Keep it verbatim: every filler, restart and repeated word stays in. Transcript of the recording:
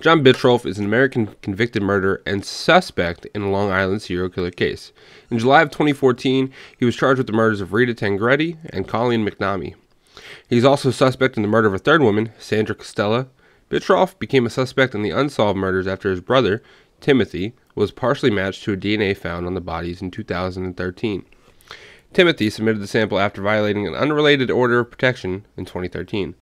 John Bittrolff is an American convicted murderer and suspect in a Long Island serial killer case. In July of twenty fourteen, he was charged with the murders of Rita Tangredi and Colleen McNamee. He is also a suspect in the murder of a third woman, Sandra Costella. Bittrolff became a suspect in the unsolved murders after his brother, Timothy, was partially matched to a D N A found on the bodies in two thousand thirteen. Timothy submitted the sample after violating an unrelated order of protection in twenty thirteen.